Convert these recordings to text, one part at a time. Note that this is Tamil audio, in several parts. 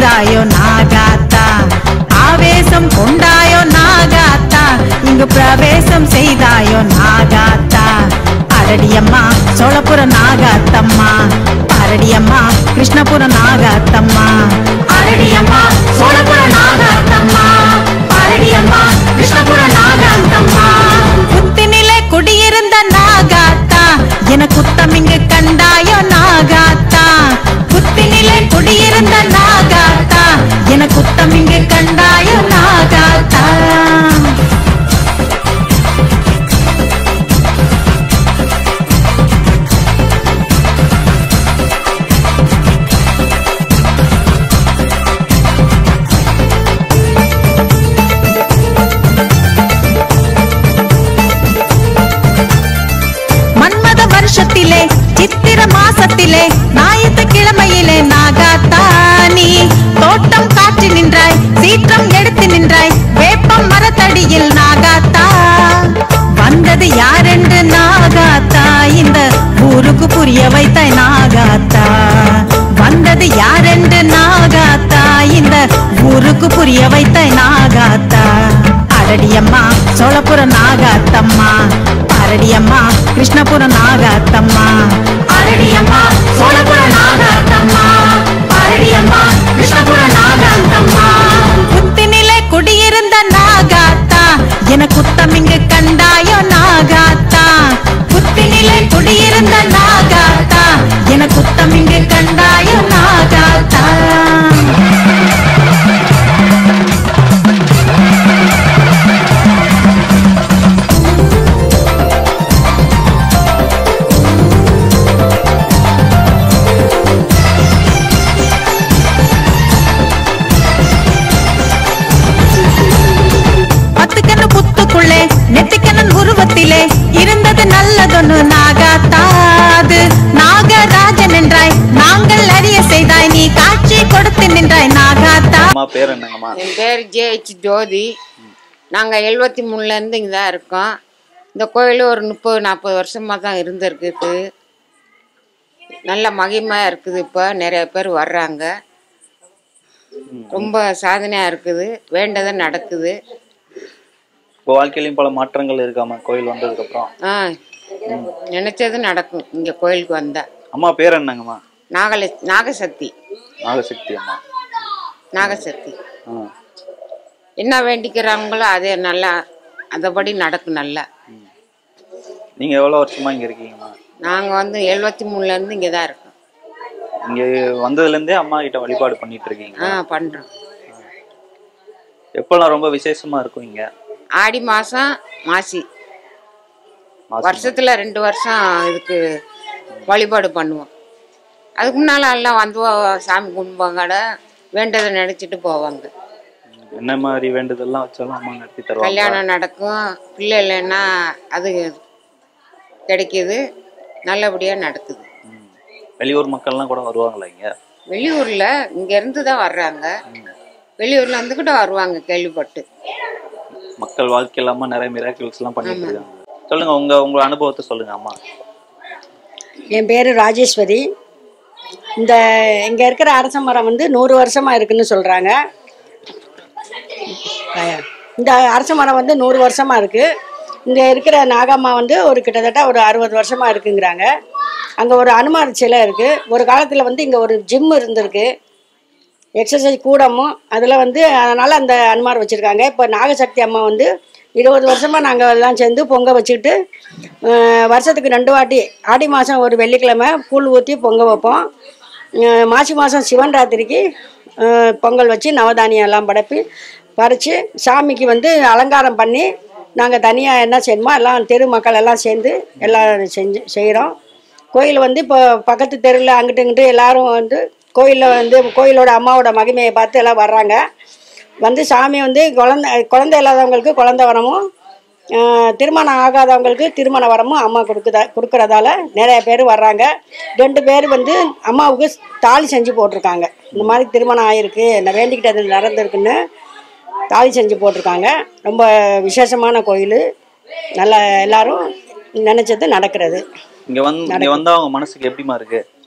செய்தாயோ நாகாத்தா, ஆவேசம் கொண்டாயோ நாகாத்தா, இங்கு பிரவேசம் செய்தாயோ நாகாத்தா. அரடியம்மா சோழபுர நாகாத்தம்மா, அரடியம்மா கிருஷ்ணபுர நாகாத்தம்மா. அரடியம்மா சோழபுர நாகாத்தம்மா, அரடியம்மா கிருஷ்ணபுர நாகாத்தம்மா. குத்தினிலே குடியிருந்த நாகாத்தா, என குத்தம் இங்கு கண்டாயோ நாகாத்தா. குத்தினிலே குடியிருந்த நாகாத்தா, என குத்தம் இங்கு கண்டாயோ நாகாத்தா. மன்மத வருஷத்திலே சித்திர மாசத்திலே ஞாயிற்று கிழமையிலே நாகாத்தா, நீ தோட்டம் காற்றி நின்றாய், சீற்றம் எடுத்து நின்றாய், வேப்பம் மரத்தடியில் நாகாத்தா. வந்தது யாரென்று நாகாத்தா, இந்த ஊருக்கு புரிய வைத்தாய் நாகாத்தா. வந்தது யாரென்று நாகாத்தா, இந்த ஊருக்கு புரிய வைத்தாய் நாகாத்தா. அரடியம்மா சோழபுர நாகாத்தம்மா, அரடியம்மா கிருஷ்ணபுர நாகாத்தம்மா. அரடியம்மா சோழபுர நாகாத்தம்மா, அரடியம்மா கிருஷ்ணபுர நாகாத்தம்மா. குத்தினிலே குடியிருந்த நாகாத்தா, என குத்தம் இங்கு கண்டாயோ நாகாத்தா. குத்தினிலே குடியிருந்த நாகாத்தா, என குத்தம் இங்கு கண்டாயோ நாகாத்தா. நெத்திக்கண்ணன் உருவத்திலே இருந்தது நல்லதொன்னு நாகாத்தா, அது நாகராஜன் என்றாய், நாங்கள் அறிய செய்தாய், நீ காட்சி கொடுத்து நின்றாய் நாகாத்தா. பேர் என்னங்கம்மா? என் பேர் ஜேஹெச் ஜோதி. நாங்கள் 73ல இருந்து இங்கே தான் இருக்கோம். இந்த கோயில் ஒரு 30-40 வருஷமாக தான் இருந்திருக்கு. நல்ல மகிமையாக இருக்குது. இப்போ நிறைய பேர் வர்றாங்க. ரொம்ப சாதனையாக இருக்குது. வேண்டதை நடக்குது. இப்போ வாழ்க்கையிலையும் பல மாற்றங்கள் இருக்காம கோயில் வந்ததுக்கு அப்புறம்? நினைச்சது நடக்கும் இங்க கோயிலுக்கு வந்தா. அம்மா பேர் என்னங்கம்மா? நாகசக்தி. நாகசக்தி அம்மா. நாகசக்தி. என்ன வேண்டிக்கிறாங்களோ அதே நல்லா அதபடி நடக்கும் நல்லா. நீங்க எவ்வளவு வருஷமா இங்க இருக்கீங்கம்மா? நாங்க வந்து 73ல இருந்து இங்க தான் இருக்கோம். இங்க வந்ததுல இருந்தே அம்மா கிட்ட வழிபாடு பண்ணிட்டு இருக்கீங்க? பண்றோம். எப்பெல்லாம் ரொம்ப விசேஷமா இருக்கும் இங்க? ஆடி மாசம் மாசி, வருஷத்துல 2 வருஷம் இதுக்கு வழிபாடு பண்ணுவோம். அதுக்கு முன்னால எல்லாம் வந்து சாமி கும்பிடுவாங்க, வேண்டதை நினைச்சிட்டு போவாங்க. என்ன மாதிரி வேண்டுதெல்லாம் வச்சாலும் அம்மா நடத்தி தருவாங்க. கல்யாணம் நடக்கும், பிள்ளை இல்லைன்னா அது கிடைக்குது, நல்லபடியா நடக்குது. வெளியூர் மக்கள்லாம் கூட வருவாங்களா இங்க? வெளியூர்ல இங்க இருந்து தான் வர்றாங்க. வெளியூர்ல இருந்து கூட வருவாங்க கேள்விப்பட்டு. மக்கள் வாழ்க்கையில அம்மா நிறைய மிராக்கிள்ஸ் எல்லாம் பண்ணிட்டு இருக்காங்க. சொல்லுங்க, உங்க அனுபவத்தை சொல்லுங்க அம்மா. என் பேரு ராஜேஸ்வரி. இந்த இங்க இருக்கிற அரச மரம் வந்து 100 வருஷமா இருக்குன்னு சொல்றாங்க. இந்த அரச மரம் வந்து 100 வருஷமா இருக்கு. இங்க இருக்கிற நாகம்மா வந்து கிட்டத்தட்ட ஒரு 60 வருஷமா இருக்குங்கிறாங்க. அங்க ஒரு அனுமார் சிலை இருக்கு. ஒரு காலத்துல வந்து இங்க ஒரு ஜிம் இருந்திருக்கு, எக்ஸசைஸ் கூடமும். அதில் வந்து அதனால் அந்த அனுமார் வச்சுருக்காங்க. இப்போ நாகசக்தி அம்மா வந்து 20 வருஷமாக நாங்கள் எல்லாம் சேர்ந்து பொங்க வச்சுக்கிட்டு வருஷத்துக்கு 2 வாட்டி ஆடி மாதம் ஒரு வெள்ளிக்கிழமை கூழ் ஊற்றி பொங்க வைப்போம். மாசி மாதம் சிவன் ராத்திரிக்கு பொங்கல் வச்சு நவதானியம் எல்லாம் பறித்து சாமிக்கு வந்து அலங்காரம் பண்ணி நாங்கள் தனியாக என்ன செய்யணுமோ எல்லாம் தெரு மக்கள் எல்லாம் சேர்ந்து எல்லாம் செய்கிறோம். கோயில் வந்து இப்போ பக்கத்து தெருவில் அங்கிட்டு இங்கிட்டு எல்லோரும் வந்து கோயிலில் வந்து கோயிலோட அம்மாவோட மகிமையை பார்த்து எல்லாம் வர்றாங்க. வந்து சாமி வந்து குழந்தை இல்லாதவங்களுக்கு குழந்தை வரமும், திருமணம் ஆகாதவங்களுக்கு திருமண வரமும் அம்மா கொடுக்குறதால நிறைய பேர் வர்றாங்க. 2 பேர் வந்து அம்மாவுக்கு தாலி செஞ்சு போட்டிருக்காங்க. இந்த மாதிரி திருமணம் ஆகிருக்கு, நான் வேண்டிக்கிட்டது நடந்திருக்குன்னு தாலி செஞ்சு போட்டிருக்காங்க. ரொம்ப விசேஷமான கோயில். நல்லா எல்லாரும் நினைச்சது நடக்கிறது. இங்க வந்தா அவங்க மனசுக்கு எப்படிமா இருக்கு?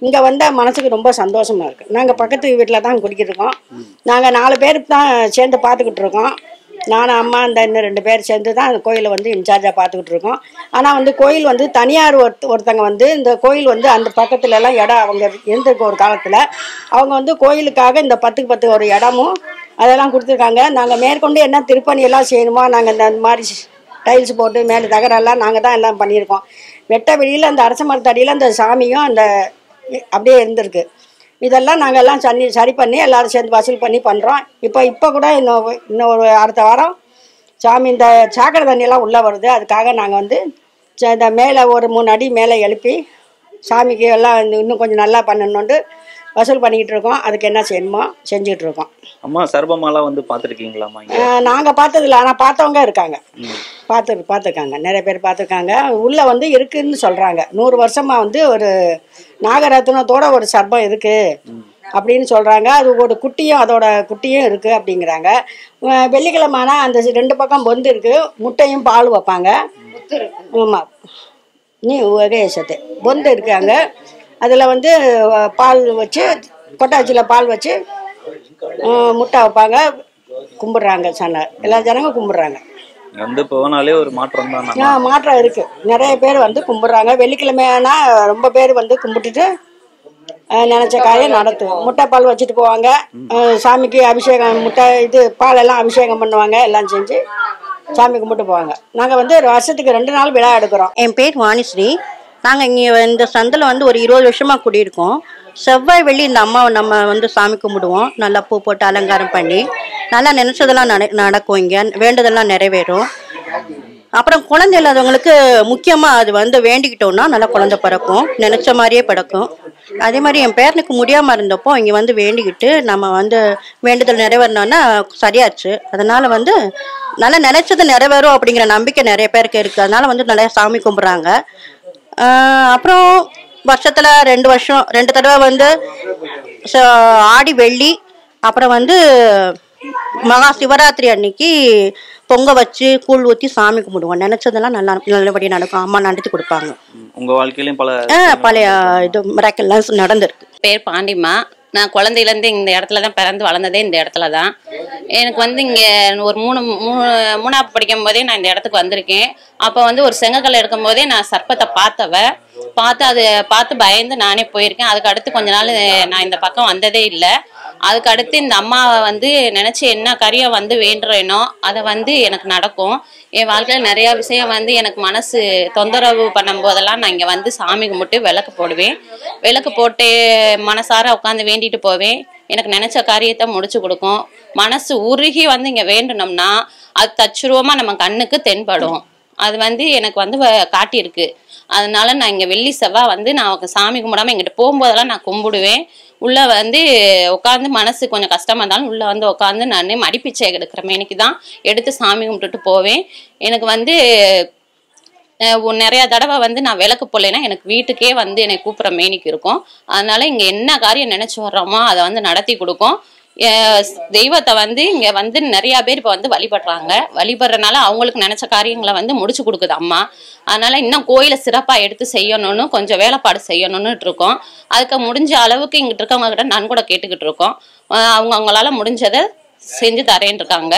இங்கே வந்தால் மனசுக்கு ரொம்ப சந்தோஷமாக இருக்குது. நாங்கள் பக்கத்து வீட்டில் தான் குடிக்கிட்டு இருக்கோம். நாங்கள் 4 பேர் தான் சேர்ந்து பார்த்துக்கிட்டு இருக்கோம். நானும் அம்மா இந்த இன்னும் 2 பேர் சேர்ந்து தான் அந்த கோயிலை வந்து இன்சார்ஜாக பார்த்துக்கிட்டு இருக்கோம். ஆனால் வந்து கோயில் வந்து தனியார் ஒருத்தங்க வந்து இந்த கோயில் வந்து அந்த பக்கத்துலலாம் இடம் அவங்க இருந்திருக்க ஒரு காலத்தில் அவங்க வந்து கோயிலுக்காக இந்த 10க்கு 10 ஒரு இடமும் அதெல்லாம் கொடுத்துருக்காங்க. நாங்கள் மேற்கொண்டு என்ன திருப்பணியெல்லாம் செய்யணுமோ நாங்கள் இந்த மாதிரி டைல்ஸ் போட்டு மேலே தகரெல்லாம் நாங்கள் தான் எல்லாம் பண்ணியிருக்கோம். வெட்ட வெளியில் அந்த அரச மரத்தடியில் அந்த சாமியும் அந்த அப்படியே இருந்திருக்கு. இதெல்லாம் நாங்கள் எல்லாம் சரி பண்ணி எல்லோரும் சேர்ந்து வசூல் பண்ணி பண்ணுறோம். இப்போ கூட இன்னும் ஒரு அடுத்த வாரம் சாமி இந்த சாக்கடை தண்ணியெல்லாம் உள்ளே வருது. அதுக்காக நாங்கள் வந்து இந்த மேலே ஒரு 3 அடி மேலே எழுப்பி சாமிக்கு எல்லாம் இன்னும் கொஞ்சம் நல்லா பண்ணணுன்ட்டு வசூல் பண்ணிக்கிட்டு இருக்கோம். அதுக்கு என்ன செய்யணுமோ செஞ்சுக்கிட்டு இருக்கோம். அம்மா சர்பமாலாம் வந்து பார்த்துருக்கீங்களாம்மா? நாங்கள் பார்த்ததில்ல, ஆனால் பார்த்தவங்க இருக்காங்க. பார்த்துருக்காங்க, நிறைய பேர் பார்த்துருக்காங்க. உள்ளே வந்து இருக்குதுன்னு சொல்கிறாங்க. 100 வருஷமாக வந்து ஒரு நாகரத்னத்தோட ஒரு சர்பம் இருக்குது அப்படின்னு சொல்கிறாங்க. அது ஒரு குட்டியும் அதோட குட்டியும் இருக்குது அப்படிங்கிறாங்க. வெள்ளிக்கிழமைனா அந்த 2 பக்கம் பொந்து இருக்குது, முட்டையும் பால் வைப்பாங்க. ஆமாம், நீ வகைசத்து பொந்து இருக்குது அங்கே. அதில் வந்து பால் வச்சு கொட்டாச்சியில் பால் வச்சு முட்டை வைப்பாங்க. கும்பிட்றாங்க, எல்லா ஜனங்க கும்பிட்றாங்க. வந்து போனாலே ஒரு மாற்றம் தான். மாற்றம் இருக்குது. நிறைய பேர் வந்து கும்பிட்றாங்க. வெள்ளிக்கிழமைனா ரொம்ப பேர் வந்து கும்பிட்டுட்டு நினச்ச காரியம் நடத்துவோம். முட்டை பால் வச்சுட்டு போவாங்க. சாமிக்கு அபிஷேகம் முட்டை இது பால் எல்லாம் அபிஷேகம் பண்ணுவாங்க. எல்லாம் செஞ்சு சாமி கும்பிட்டு போவாங்க. நாங்கள் வந்து வருஷத்துக்கு 2 நாள் விழா எடுக்கிறோம். என் பேர் வாணிஸ்ரீ. நாங்கள் இங்கே இந்த சந்தில் வந்து ஒரு 20 வருஷமாக குடியிருக்கோம். செவ்வாய் வெள்ளி இந்த அம்மாவை நம்ம வந்து சாமி கும்பிடுவோம். நல்லா பூ போட்டு அலங்காரம் பண்ணி நல்லா நினச்சதெல்லாம் நடக்கும். இங்கே வேண்டதெல்லாம் நிறைவேறும். அப்புறம் குழந்தை இல்லாதவங்களுக்கு முக்கியமாக அது வந்து வேண்டிக்கிட்டோம்னா நல்லா குழந்தை பிறக்கும், நினச்ச மாதிரியே பிறக்கும். அதே மாதிரி என் பேரனுக்கு முடியாமல் இருந்தப்போ இங்கே வந்து வேண்டிக்கிட்டு நம்ம வந்து வேண்டுதல் நிறைவேறினோன்னா சரியாச்சு. அதனால் வந்து நல்லா நினச்சது நிறைவேறும் அப்படிங்கிற நம்பிக்கை நிறைய பேருக்கு இருக்குது. அதனால் வந்து நிறைய சாமி கும்பிட்றாங்க. அப்புறம் வருஷத்தில் 2 தடவை வந்து ஆடி வெள்ளி அப்புறம் வந்து மகா சிவராத்திரி அன்னைக்கு பொங்க வச்சு கூழ் ஊற்றி சாமி கும்பிடுவோம். நினைச்சதெல்லாம் நல்லபடியாக நடக்கும். அம்மா நடத்தி கொடுப்பாங்க. உங்க வாழ்க்கையிலும் பழைய இது மிராக்கிள்லாம் நடந்திருக்கு. பேர் பாண்டிமா. நான் குழந்தையிலேருந்து இந்த இடத்துல தான் பிறந்து வளர்ந்ததே இந்த இடத்துல தான். எனக்கு வந்து இங்கே ஒரு 3ஆவது படிக்கும் போதே நான் இந்த இடத்துக்கு வந்திருக்கேன். அப்போ வந்து ஒரு செங்கக்கல்லை எடுக்கும் போதே நான் சர்ப்பத்தை பார்த்து பயந்து நானே போயிருக்கேன். அதுக்கு அடுத்து கொஞ்ச நாள் நான் இந்த பக்கம் வந்ததே இல்லை. அதுக்கு அடுத்து இந்த அம்மாவை வந்து நினச்சி என்ன காரியம் வந்து வேண்டுறேனோ அதை வந்து எனக்கு நடக்கும். என் வாழ்க்கையில் நிறையா விஷயம் வந்து எனக்கு மனசு தொந்தரவு பண்ணும் போதெல்லாம் நான் இங்கே வந்து சாமி கும்பிட்டு விளக்கு போடுவேன். விளக்கு போட்டு மனசார உட்காந்து வேண்டிட்டு போவேன். எனக்கு நினச்ச காரியத்தை முடிச்சு கொடுக்கும். மனசு உருகி வந்து இங்கே வேண்டணும்னா அது தச்சுருவமாக நம்ம கண்ணுக்கு தென்படும். அது வந்து எனக்கு வந்து காட்டியிருக்கு. அதனால நான் இங்கே வெள்ளி செவ்வாய் வந்து நான் சாமி கும்பிடாமல் இங்கிட்ட போகும்போதெல்லாம் நான் கும்பிடுவேன். உள்ளே வந்து உட்காந்து மனசு கொஞ்சம் கஷ்டமாக இருந்தாலும் உள்ளே வந்து உட்காந்து நான் மடிப்பிச்சை எடுக்கிற மேனிக்கு தான் எடுத்து சாமி கும்பிட்டுட்டு போவேன். எனக்கு வந்து நிறையா தடவை வந்து நான் விளக்கு போடலைன்னா எனக்கு வீட்டுக்கே வந்து என்னை கூப்பிட்ற மேனிக்கு இருக்கும். அதனால இங்கே என்ன காரியம் நினச்சி வர்றோமோ அதை வந்து நடத்தி கொடுக்கும். தெய்வத்தை வந்து இங்கே வந்து நிறையா பேர் இப்போ வந்து வழிபடுறதுனால அவங்களுக்கு நினச்ச காரியங்களை வந்து முடிச்சு கொடுக்குது அம்மா. அதனால இன்னும் கோயிலை சிறப்பாக எடுத்து செய்யணும்னு கொஞ்சம் வேலைப்பாடு செய்யணும்னு இருக்கோம். அதுக்கு முடிஞ்ச அளவுக்கு இங்கிட்ட இருக்கவங்க கிட்ட நான் கூட கேட்டுக்கிட்டு இருக்கோம். அவங்களால முடிஞ்சதை செஞ்சு தரேன்னு இருக்காங்க.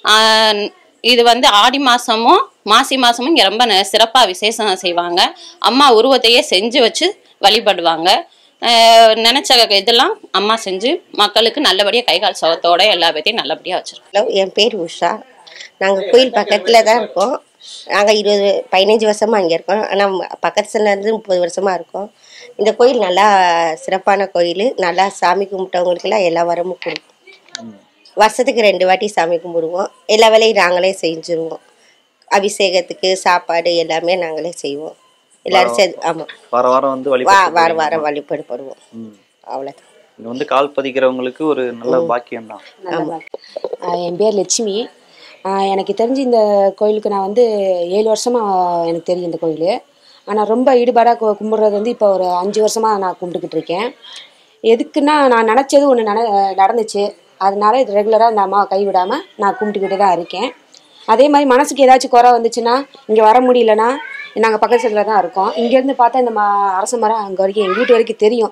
இது வந்து ஆடி மாதமும் மாசி மாதமும் இங்கே ரொம்ப சிறப்பாக விசேஷம் செய்வாங்க. அம்மா உருவத்தையே செஞ்சு வச்சு வழிபடுவாங்க. நினச்ச இதெல்லாம் அம்மா செஞ்சு மக்களுக்கு நல்லபடியாக கைகால் சவத்தோட எல்லா பேர்த்தையும் நல்லபடியாக வச்சுருக்கோம். ஹலோ, என் பேர் உஷா. நாங்கள் கோயில் பக்கத்தில் தான் இருக்கோம். நாங்கள் 15 வருஷமாக அங்கே இருக்கோம். ஆனால் பக்கத்துலேருந்து 30 வருஷமாக இருக்கோம். இந்த கோயில் நல்லா சிறப்பான கோயில். நல்லா சாமி கும்பிட்டவங்களுக்கெல்லாம் எல்லா வரமும் கொடுக்கும். வருஷத்துக்கு 2 வாட்டி சாமி கும்பிடுவோம். எல்லா வேலையும் நாங்களே செஞ்சுருவோம். அபிஷேகத்துக்கு சாப்பாடு எல்லாமே நாங்களே செய்வோம். எல்லாரும் சேர்ந்து ஆமாம் வாரம் வந்து வாரம் வழிபடுவோம். அவ்வளோதான். இது வந்து கால் பதிக்கிறவங்களுக்கு ஒரு நல்ல பாக்கியம் தான். ஆமாம். என் பேர் லட்சுமி. எனக்கு தெரிஞ்சு இந்த கோயிலுக்கு நான் வந்து 7 வருஷமாக எனக்கு தெரியும் இந்த கோயில். ஆனால் ரொம்ப ஈடுபாடாக கும்பிட்றது வந்து இப்போ ஒரு 5 வருஷமாக நான் கும்பிட்டுக்கிட்டு இருக்கேன். எதுக்குன்னா நான் நினச்சது ஒன்று நடந்துச்சு. அதனால இது ரெகுலராக இந்த அம்மாவை கைவிடாமல் நான் கும்பிட்டுக்கிட்டு தான் இருக்கேன். அதே மாதிரி மனசுக்கு ஏதாச்சும் குறை வந்துச்சுன்னா இங்கே வர முடியலன்னா நாங்கள் பக்கத்து சைடில் தான் இருக்கோம். இங்கேருந்து பார்த்தா இந்த அரச மரம் அங்கே வரைக்கும் எங்கள் வீட்டு வரைக்கும் தெரியும்.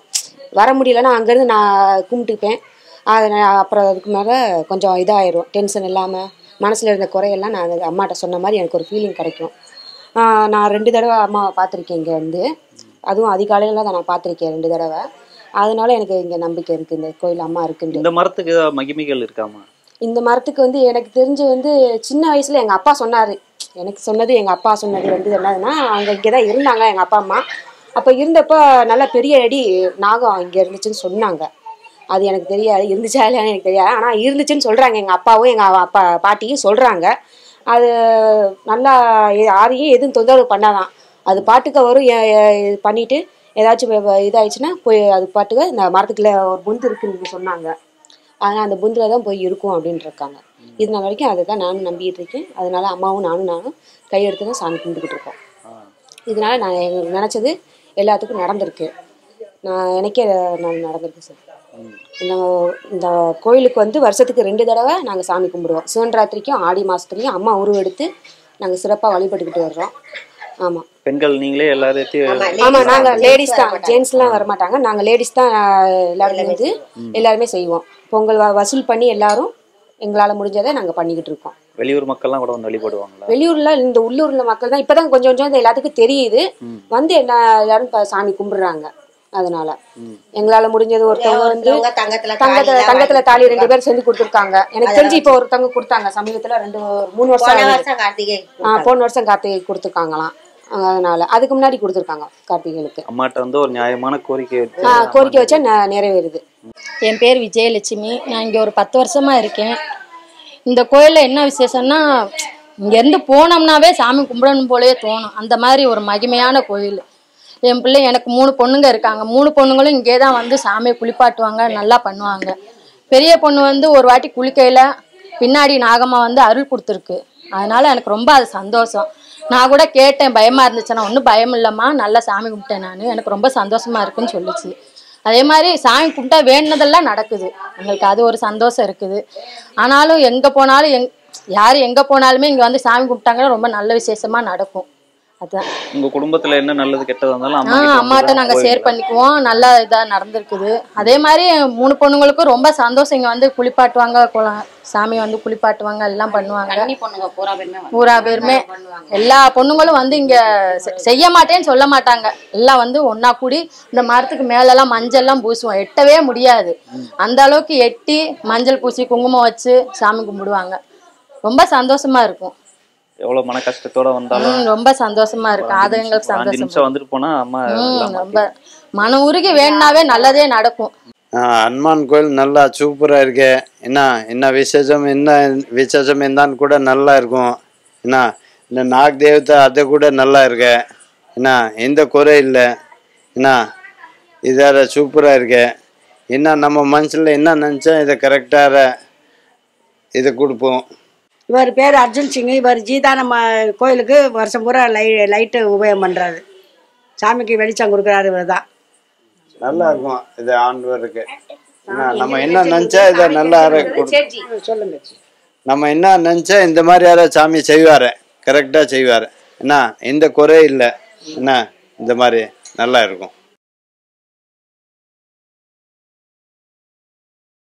வர முடியலன்னா அங்கேருந்து நான் கும்பிட்டுப்பேன். அதை அப்புறம் அதுக்கு மேலே கொஞ்சம் இதாகிடும், டென்ஷன் இல்லாமல் மனசில் இருந்த குறையெல்லாம் நான் அம்மாட்ட சொன்ன மாதிரி எனக்கு ஒரு ஃபீலிங் கிடைக்கும். நான் 2 தடவை அம்மாவை பார்த்துருக்கேன் இங்கே வந்து, அதுவும் அதிகாலையில் தான் நான் பார்த்துருக்கேன் 2 தடவை. அதனால எனக்கு இங்கே நம்பிக்கை இருக்குது, இந்த கோயில் அம்மா இருக்குன்னு. இந்த மரத்துக்கு மகிமைகள் இருக்காமா? இந்த மரத்துக்கு வந்து எனக்கு தெரிஞ்சு வந்து சின்ன வயசில் எங்கள் அப்பா சொன்னார், எனக்கு சொன்னது எங்கள் அப்பா சொன்னது வந்து என்னதுன்னா, அவங்க இங்கே தான் இருந்தாங்க எங்கள் அப்பா அம்மா. அப்போ இருந்தப்போ நல்லா பெரிய அடி நாகம் இங்கே இருந்துச்சுன்னு சொன்னாங்க. அது எனக்கு தெரியாது, இருந்துச்சா இல்லையான்னு எனக்கு தெரியாது, ஆனால் இருந்துச்சுன்னு சொல்கிறாங்க. எங்கள் அப்பாவும் எங்கள் அப்பா பாட்டியும் சொல்கிறாங்க. அது நல்லா யாரையும் எதுவும் தொந்தரவு பண்ணாதான், அது பாட்டுக்கு வரும். பண்ணிட்டு ஏதாச்சும் இதாகிடுச்சுன்னா போய் அது பாட்டுக்கு இந்த மரத்துக்குள்ள ஒரு புந்து இருக்குன்னு சொன்னாங்க. அதனால் அந்த புந்தில் தான் போய் இருக்கும் அப்படின்ட்டு இருக்காங்க. இது நாள் வரைக்கும் அதை தான் நானும் நம்பிக்கிட்டு இருக்கேன். அதனால அம்மாவும் நானும் கையெடுத்து தான் சாமி கும்பிட்டுக்கிட்டு இருக்கோம். இதனால நான் எங்களுக்கு நினச்சது எல்லாத்துக்கும் நடந்திருக்கு. எனக்கே நடந்திருக்கு சார். இந்த கோயிலுக்கு வந்து வருஷத்துக்கு 2 தடவை நாங்கள் சாமி கும்பிடுவோம். சிவன்ராத்திரிக்கும் ஆடி மாதத்துலையும் அம்மா உருவம் எடுத்து நாங்கள் சிறப்பாக வழிபட்டுக்கிட்டு வர்றோம். ஆமாம், பெண்கள் நீங்களே எல்லாரையும்? ஆமாம், நாங்கள் லேடிஸ் தான், ஜென்ஸ்லாம் வரமாட்டாங்க. நாங்கள் லேடிஸ் தான் எல்லாருமே வந்து எல்லாருமே செய்வோம். பொங்கல் வசூல் பண்ணி எல்லாரும் எங்களால் முடிஞ்சதை நாங்கள் பண்ணிக்கிட்டு இருக்கோம். வெளியூர் மக்கள்லாம் கூட வந்து வழிபடுவாங்களா? வெளியூர்ல இந்த உள்ளூர்ல மக்கள் தான் இப்பதான் கொஞ்சம் கொஞ்சம் எல்லாத்துக்கும் தெரியுது, வந்து எல்லாரும் சாமி கும்பிடுறாங்க. அதனால எங்களால முடிஞ்சது ஒருத்தவங்க வந்து தங்கத்துல தாலி 2 பேர் செஞ்சு கொடுத்துருக்காங்க. எனக்கு தெரிஞ்சு இப்போ ஒருத்தவங்க கொடுத்தாங்க சமீபத்துல 3 வருஷம் போன வருஷம் கார்த்திகை கொடுத்துருக்காங்களாம். அதனால அதுக்கு முன்னாடி கொடுத்துருக்காங்க கார்த்திகைகளுக்கு. அம்மாட்ட வந்து ஒரு நியாயமான கோரிக்கை வச்சா நிறைவேறுது. என் பேர் விஜயலட்சுமி. நான் இங்கே ஒரு 10 வருஷமா இருக்கேன். இந்த கோயிலில் என்ன விசேஷம்னா, இங்கேருந்து போனோம்னாவே சாமி கும்பிடணும் போலே தோணும். அந்த மாதிரி ஒரு மகிமையான கோயில். என் பிள்ளை எனக்கு 3 பொண்ணுங்க இருக்காங்க. 3 பொண்ணுங்களும் இங்கே தான் வந்து சாமியை குளிப்பாட்டுவாங்க, நல்லா பண்ணுவாங்க. பெரிய பொண்ணு வந்து ஒரு வாட்டி குளிக்கையில் பின்னாடி நாகம்மா வந்து அருள் கொடுத்துருக்கு. அதனால எனக்கு ரொம்ப அது சந்தோஷம். நான் கூட கேட்டேன், பயமாக இருந்துச்சுன்னா, ஒன்றும் பயம் இல்லைம்மா, நல்லா சாமி கும்பிட்டேன் நான், எனக்கு ரொம்ப சந்தோஷமா இருக்குன்னு சொல்லிச்சு. அதே மாதிரி சாமி கும்பிட்டா வேணுனதெல்லாம் நடக்குது. எங்களுக்கு அது ஒரு சந்தோஷம் இருக்குது. ஆனாலும் எங்கே போனாலும் யார் எங்கே போனாலுமே இங்கே வந்து சாமி கும்பிட்டாங்கன்னா ரொம்ப நல்ல விசேஷமா நடக்கும். அதான் உங்க குடும்பத்துல என்ன நல்லது கெட்டதா இருந்தாலும் அம்மாட்ட நாங்க ஷேர் பண்ணிக்குவோம். நல்லா இதா நடந்திருக்குது. அதே மாதிரி 3 பொண்ணுங்களுக்கும் ரொம்ப சந்தோஷம். இங்க வந்து குளிப்பாட்டுவாங்க, சாமி வந்து குளிப்பாட்டுவாங்க, எல்லாம் பண்ணுவாங்க. பூரா பேருமே எல்லா பொண்ணுங்களும் வந்து இங்க செய்ய மாட்டேன்னு சொல்ல மாட்டாங்க. எல்லாம் வந்து ஒன்னா கூடி இந்த மரத்துக்கு மேலெல்லாம் மஞ்சள் எல்லாம் பூசுவோம். எட்டவே முடியாது, அந்த அளவுக்கு எட்டி மஞ்சள் பூசி குங்குமம் வச்சு சாமி கும்பிடுவாங்க. ரொம்ப சந்தோஷமா இருக்கும். எவ்வளவு மன கஷ்டத்தோட வந்தாலும் ரொம்ப சந்தோஷமா இருக்கு. அது எங்களுக்கு சந்தோஷம். வந்துட்டு போனா அம்மா ரொம்ப மன உருகி வேணாவே நல்லதே நடக்கும். ஹனுமான் கோயில் நல்லா சூப்பரா இருக்கு. என்ன விசேஷம் இருந்தான்னு கூட நல்லா இருக்கும். இந்த நாக் தேவதை அது கூட நல்லா இருக்கு. எந்த குறை இல்லை. இதார சூப்பரா இருக்கு. நம்ம மனசுல என்ன நினைச்சா இதை கரெக்டாக இதை கொடுப்போம். இவர் பேர் அர்ஜுன் சிங். இவர் ஜீதா நம்ம கோயிலுக்கு வருஷம் பூரா லைட்டு உபயோகம் பண்ணுறாரு. சாமிக்கு வெளிச்சம் கொடுக்குறாரு. இவர் தான் நல்லா இருக்கும். இது ஆண்டவருக்கு நம்ம என்ன நினச்சா இதை நல்லா சொல்லுங்க. நம்ம என்ன நினச்சா இந்த மாதிரி யாராவது சாமி செய்வார், கரெக்டாக செய்வார். எந்த குறை இல்லை. இந்த மாதிரி நல்லா இருக்கும்.